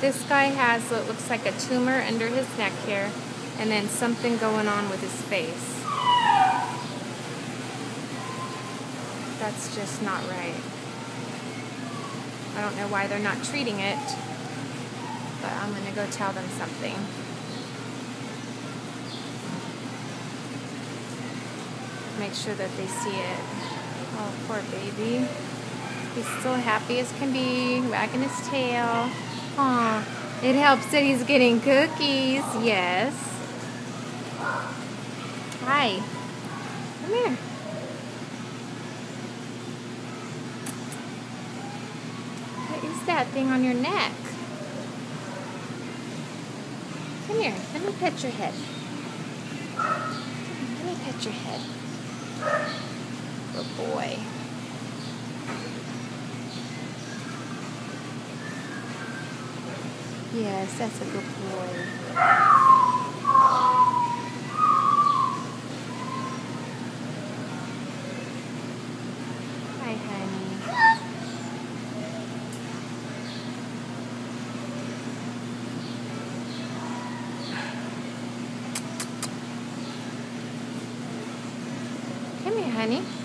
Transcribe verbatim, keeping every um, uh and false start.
This guy has what looks like a tumor under his neck here, and then something going on with his face. That's just not right. I don't know why they're not treating it, but I'm going to go tell them something. Make sure that they see it. Oh, poor baby. He's still happy as can be, wagging his tail. Aw, it helps that he's getting cookies. Yes. Hi. Come here. What is that thing on your neck? Come here. Let me pet your head. Let me pet your head. Good boy. Yes, that's a good boy. Hi, honey. Come here, honey.